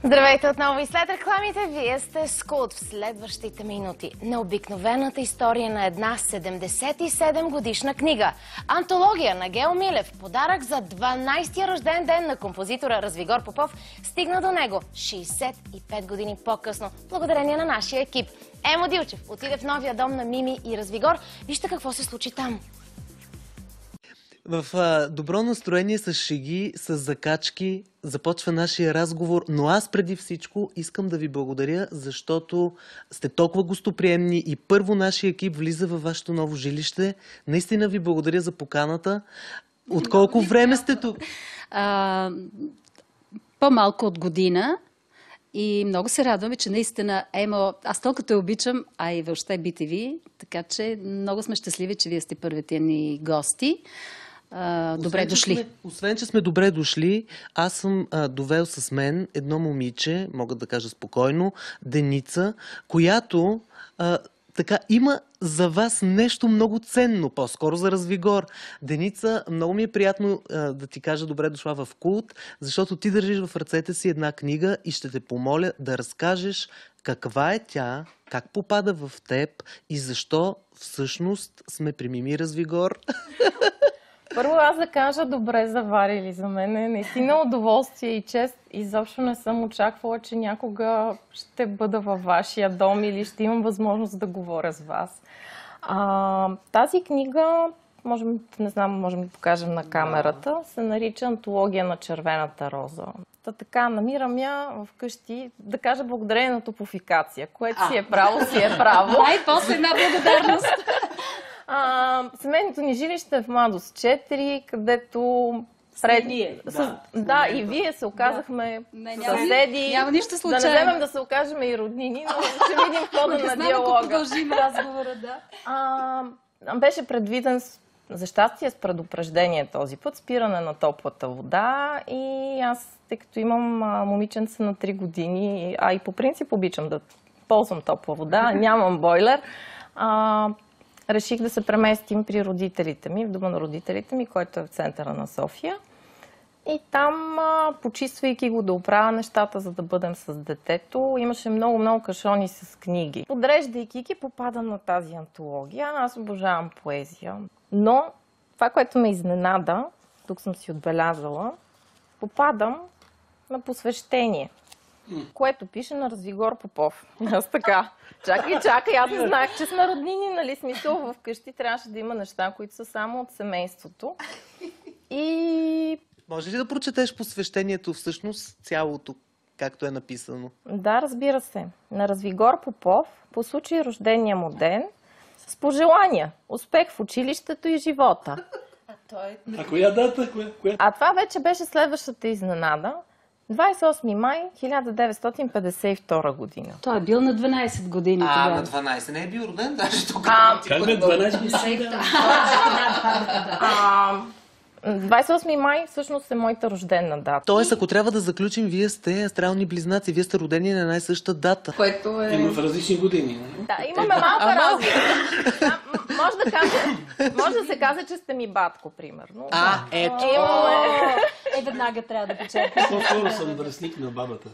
Здравейте отново и след рекламите. Вие сте с Култ в следващите минути. Необикновената история на една 77 годишна книга. Антология на Гео Милев. Подарък за 12-я рожден ден на композитора Развигор Попов стигна до него 65 години по-късно, благодарение на нашия екип. Емо Дилчев отиде в новия дом на Мими и Развигор. Вижте какво се случи там. В добро настроение, с шеги, с закачки започва нашия разговор, но аз преди всичко искам да ви благодаря, защото сте толкова гостоприемни и първо нашия екип влиза във вашето ново жилище. Наистина ви благодаря за поканата. От колко време сте тук? По-малко от година. И много се радваме, че наистина, Емо, аз толкова те обичам, а и въобще BTV, така че много сме щастливи, че вие сте първите ни гости. Добре дошли. Освен, че сме добре дошли, аз съм довел с мен едно момиче, мога да кажа спокойно, Деница, която така има за вас нещо много ценно, по-скоро за Развигор. Деница, много ми е приятно да ти кажа добре дошла в Култ, защото ти държиш в ръцете си една книга и ще те помоля да разкажеш каква е тя, как попада в теб и защо всъщност сме при Мими Развигор. Първо аз да кажа добре заварили за мен. Е наистина удоволствие и чест. Изобщо не съм очаквала, че някога ще бъда във вашия дом или ще имам възможност да говоря с вас. Тази книга, не знам, можем да покажем на камерата, се нарича Антология на червената роза. Така, намирам я вкъщи, да кажа благодарение на топофикация, което си е право, си е право. Най-после една благодарност. Семейното ни жилище е в Младост 4, където и вие се оказахме съседи. Няма нищо случайно. Да не вземем да се окажем и роднини, но ще видим в хода на диалога. Продължим разговора, да. Беше предвиден, за щастие, с предупреждение този път, спиране на топлата вода и аз, тъй като имам момиченце на 3 години, и по принцип обичам да ползвам топла вода, нямам бойлер, реших да се преместим при родителите ми, в дома на родителите ми, който е в центъра на София. И там, почиствайки го, да оправя нещата, за да бъдем с детето, имаше много кашони с книги. Подреждайки ги, попадам на тази антология. Аз обожавам поезия. Но това, което ме изненада, тук съм си отбелязала, попадам на посвещение, което пише на Развигор Попов. Аз така, чакай, аз не знаех, че сме роднини, нали, смисъл, вкъщи трябваше да има неща, които са само от семейството. И... Може ли да прочетеш посвещението всъщност цялото, както е написано? Да, разбира се. На Развигор Попов, по случай рождения му ден, с пожелания, успех в училището и живота. А коя дата? А това вече беше следващата изненада. 28 май 1952 година. Той е бил на 12 години тогава. На 12 не е бил роден даже тогава. Как бе, 12 години? 28 май всъщност е моята рождена дата. Тоест, ако трябва да заключим, вие сте астрални близнаци, вие сте родени на една и съща дата. Което е... Има в различни години. Да, имаме малка разлика. Може да се каже, че сте ми батко, примерно. Ето. Веднага трябва да почерпим. По-скоро съм връстник на бабата.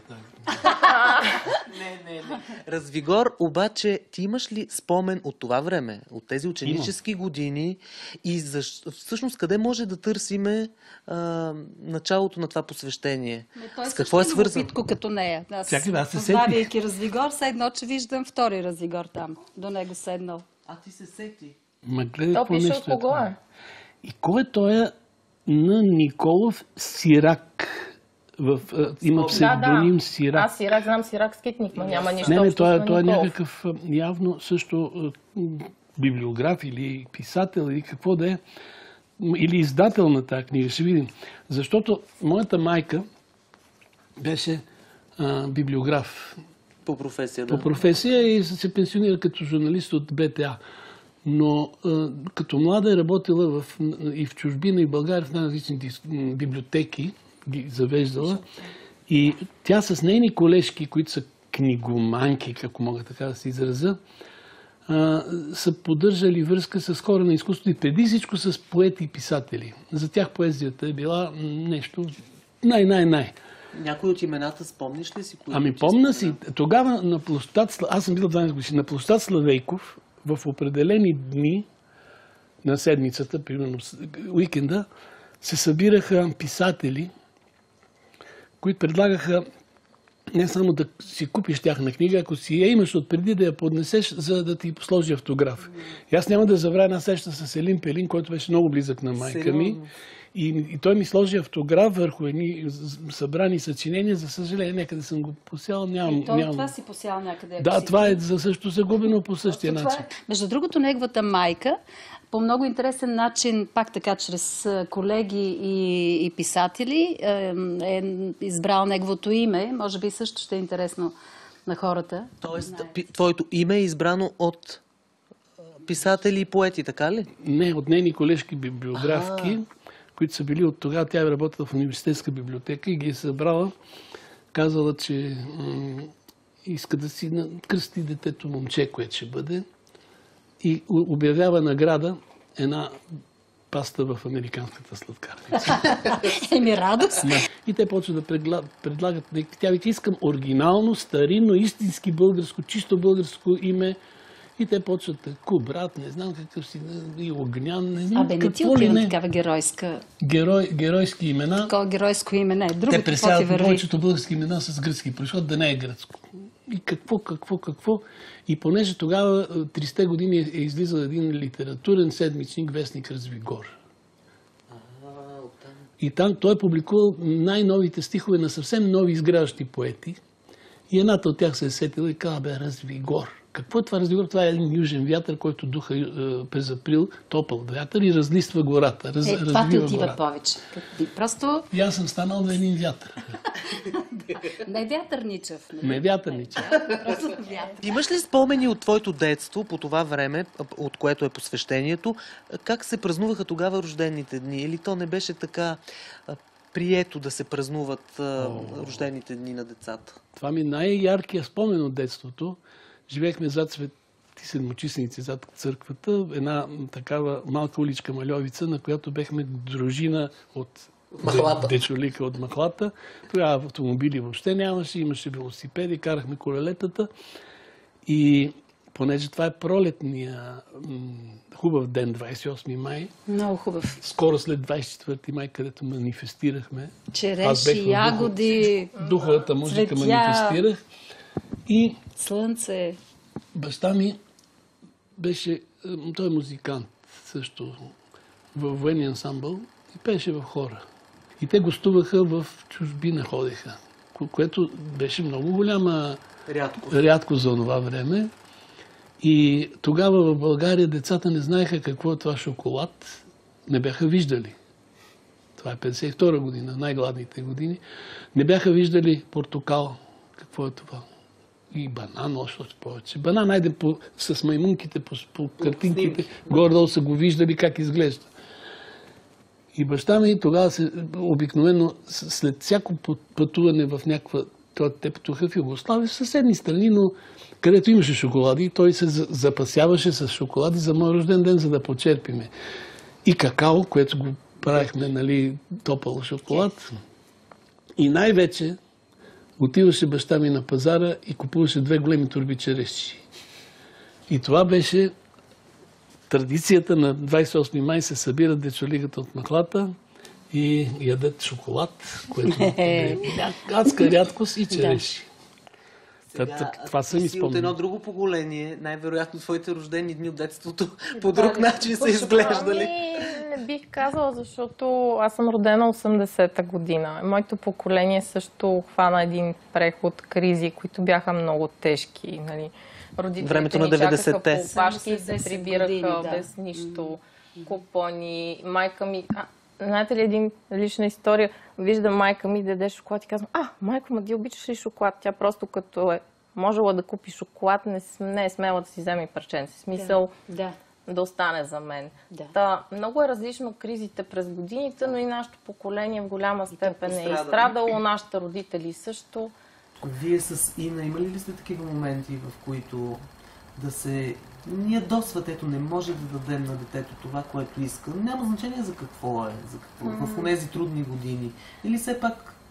Не. Развигор, обаче, ти имаш ли спомен от това време, от тези ученически години и всъщност къде може да търсиме началото на това посвещение? С какво е свързано? Питко като нея. Създавайки Развигор, седно, че виждам втори Развигор там. До него седнал. Ти се сети. То пише от кого е. И кой е той на Николов Сирак? Има псевдоним Сирак. Аз Сирак, знам Сирак Скитник, но няма нищо общо с Николов. Той е някакъв явно също библиограф или писател или какво да е. Или издател на тази книга, ще видим. Защото моята майка беше библиограф. По професия, да. По професия и се пенсионира като журналист от БТА. Но като млада е работила и в чужбина, и в България, в най-различни библиотеки, ги завеждала. И тя с нейни колежки, които са книгоманки, ако мога така да се изразя, са поддържали връзка с хора на изкуството и преди всичко с поети и писатели. За тях поезията е била нещо най-най-най. Някой от имената спомниш ли си? Ами помня си, тогава на площад, аз съм бил 12 години, на площад Славейков, в определени дни на седмицата, примерно уикенда, се събираха писатели, които предлагаха не само да си купиш тяхна книга, ако си я имаш отпреди да я поднесеш, за да ти сложи автограф. И аз няма да забравя една среща с Елин Пелин, който беше много близък на майка ми. И той ми сложи автограф върху едни събрани съчинения. За съжаление, някъде съм го посял. Това си посял някъде. Да, това е за също загубено по същия начин. Между другото, неговата майка по много интересен начин, пак така, чрез колеги и писатели, е избрал неговото име. Може би също ще е интересно на хората. Тоест, твоето име е избрано от писатели и поети, така ли? Не, от нейни колежки библиографки, които са били от тогава. Тя е работила в университетска библиотека и ги е събрала. Казала, че иска да си кръсти детето момче, което ще бъде. И обявява награда една паста в американската сладкарница. Еми, радост. И те почват да предлагат. Тя вика, искам оригинално, старинно, истински българско, чисто българско име. И те почват Кубрат, не знам какъв си, и Огнян, не знам не ти отива такава геройска... Геройски имена. Такова геройско име, не. Другото, те пресяват повечето български имена с гръцки произход, да не е гръцко. И какво. И понеже тогава 30-те години е излизал един литературен седмичник, вестник Развигор. И там той е публикувал най-новите стихове на съвсем нови изграждащи поети. И едната от тях се е сетила и каза, Развигор. Какво е това Развигор? Това е един южен вятър, който духа през април, топъл вятър и разлиства гората. Това ти отива повече. Просто... И аз съм станал на един вятър. Не вятърничев. Не вятърничев. Имаш ли спомени от твоето детство по това време, от което е посвещението? Как се празнуваха тогава рождените дни? Или то не беше така прието да се празнуват рождените дни на децата? Това ми най-яркият спомен от детството. Живеехме зад Свети Седмочисленици, зад църквата, една такава малка уличка Мальовица, на която бехме дружина от дечолика от махлата. Тогава автомобили въобще нямаше, имаше велосипеди, карахме колелетата. И понеже това е пролетния хубав ден, 28 май. Много хубав. Скоро след 24 май, където манифестирахме. Череши, ягоди, духовата музика цветя, манифестирах. И слънце. Баща ми беше, той е музикант също, във военния ансамбъл и пееше в хора. И те гостуваха в чужбина, ходеха, което беше много голяма рядкост за това време. И тогава в България децата не знаеха какво е това шоколад, не бяха виждали. Това е 52 година, най-гладните години. Не бяха виждали портокал, какво е това. И банан, още повече. Банан, найде с маймунките по картинките, горе-долу са го виждали как изглежда. И баща ми тогава обикновено след всяко пътуване в някаква... Те пътуваха в Югославия, в съседни страни, но където имаше шоколади, той се запасяваше с шоколади за мой рожден ден, за да почерпиме. И какао, което го правихме, нали, топъл шоколад. И най-вече отиваше баща ми на пазара и купуваше 2 големи торби череши. И това беше традицията на 28 май, се събират дечолигата от махлата и ядат шоколад, което е адска рядкост и череши. Това са ми спомени. От едно друго поколение, най-вероятно твоите рождени дни от детството по друг начин са изглеждали. Не бих казала, защото аз съм родена 80-та година. Моето поколение също хвана един преход, кризи, които бяха много тежки. Нали. Времето на 90-те. По опашки се прибираха без нищо, купони. Майка ми... Знаете ли един лична история? Виждам майка ми да яде шоколад и казвам, майко, ма ти обичаш ли шоколад? Тя просто като е можела да купи шоколад, не е смела да си вземе и парченце. Смисъл да остане за мен. Много е различно кризите през годините, но и нашето поколение в голяма степен е изстрадало, нашите родители също. Вие с Ина имали ли сте такива моменти, в които да се ядосват, ето не може да дадем на детето това, което иска? Няма значение за какво е, в тези трудни години. Или все пак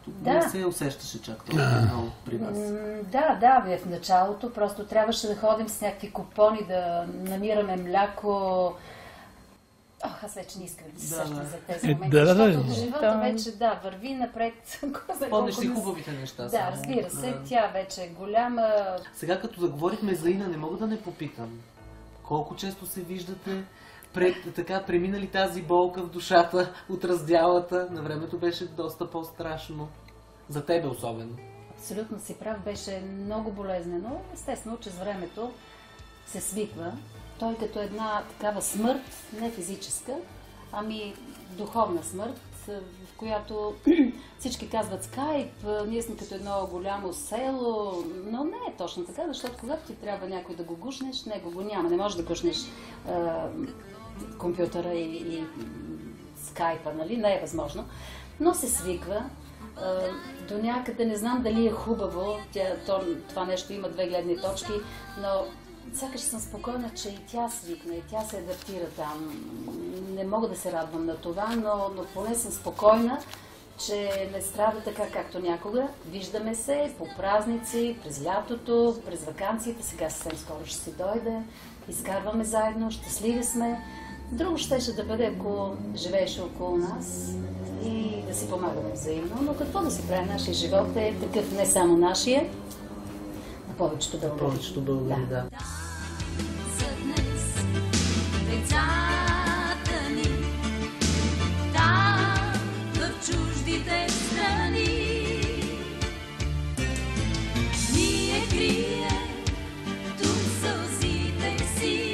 не се усещаше чак толкова много при вас. Да, в началото просто трябваше да ходим с някакви купони, да намираме мляко. Аз вече не искам да се сещам за тези моменти, защото живота вече, върви напред. Помниш си хубавите неща. Да, разбира се, тя вече е голяма. Сега като заговорихме за Ина, не мога да не попитам. Колко често се виждате така преминали тази болка в душата от раздялата? На времето беше доста по-страшно. За тебе особено. Абсолютно си прав, беше много болезнено. Естествено, че с времето се свиква. Той като една такава смърт, не физическа, ами духовна смърт, в която всички казват скайп, ние сме като едно голямо село, но не е точно така, защото когато ти трябва някой да го гушнеш, него го няма. Не можеш да гушнеш компютъра и скайпа, нали? Не е възможно. Но се свиква. До някъде не знам дали е хубаво, това нещо има две гледни точки, но сякаш съм спокойна, че и тя свикна, и тя се адаптира там. Не мога да се радвам на това, но поне съм спокойна, че не страда така както някога. Виждаме се по празници, през лятото, през ваканциите, сега съвсем скоро ще си дойде, изкарваме заедно, щастливи сме. Друго щеше да бъде, ако живееше около нас и да си помагаме взаимно, но какво да си прави, нашия живот е такъв, не само нашия, на повечето българи. Повечето българи, да. За днес децата ни там в чуждите страни ние крием тук сълзите си,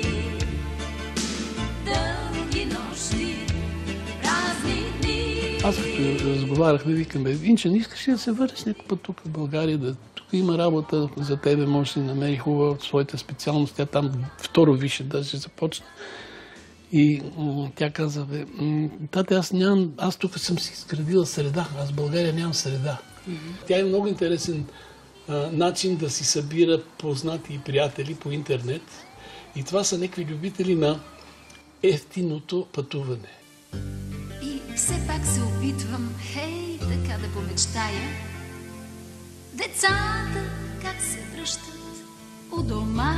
дълги нощи, празни дни. Аз като разговаряхме, викаме, Винче, не искаш ли да се върнеш някой път тук в България, тук има работа за тебе, можеш да намери хубава от своята специалност, тя там второ висше даже започна. И тя каза, тате, аз тук съм си изградила среда, аз в България нямам среда. Тя е много интересен начин да си събира познати и приятели по интернет. И това са някакви любители на ефтиното пътуване. И все пак се опитвам, хей, така да помечтая. Децата как се връщат у дома,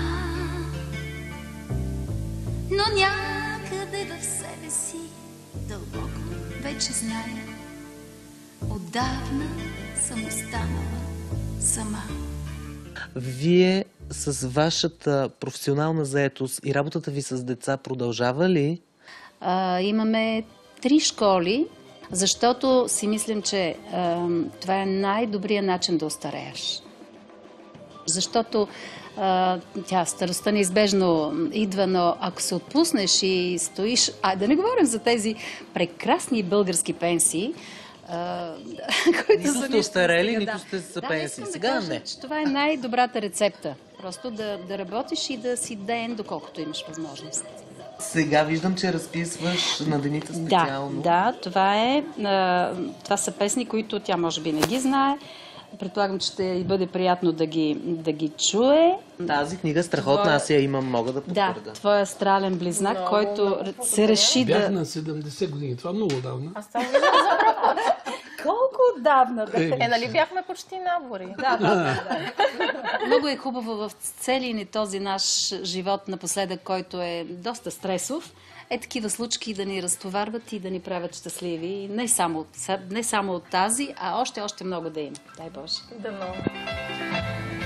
но някъде в себе си дълбоко вече зная, отдавна съм останала сама. Вие с вашата професионална заетост и работата ви с деца продължава ли? Имаме 3 школи, защото си мислим, че това е най-добрият начин да остарееш. Защото старостта неизбежно идва, но ако се отпуснеш и стоиш... да не говорим за тези прекрасни български пенсии, Нито сте остарели, нито сте за пенсии. Сега не. Че това е най-добрата рецепта. Просто да работиш и да си ден, доколкото имаш възможност. Сега виждам, че разписваш на Деница специално. Да, това са песни, които тя може би не ги знае. Предполагам, че ще й бъде приятно да ги чуе. Тази книга страхотна, аз я имам, мога да потвърда. Да, твоя астрален близнак, който се реши да... Бях на 70 години, това много отдавна. Аз само виждам за пръв път. Колко отдавна? Нали бяхме почти набори? Да. Много е хубаво в целия ни този наш живот напоследък, който е доста стресов, такива случки да ни разтоварват и да ни правят щастливи. Не само от тази, а още много да има. Дай Боже. Да, много.